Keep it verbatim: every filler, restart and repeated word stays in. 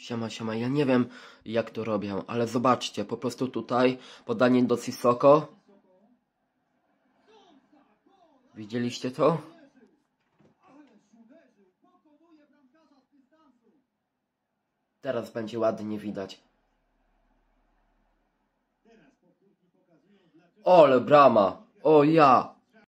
Siema, siema, ja nie wiem jak to robię, ale zobaczcie, po prostu tutaj podanie do Sissoko. Widzieliście to? Teraz będzie ładnie widać. Ole brama! O ja!